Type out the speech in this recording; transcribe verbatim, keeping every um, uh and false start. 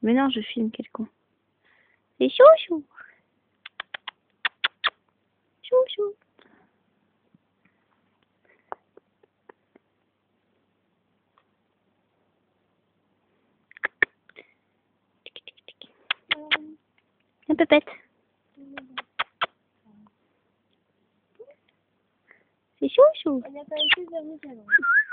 Mais non, je filme, quel con. C'est chouchou. Chouchou. Un peu pète. C'est chouchou. Il n'y a pas été de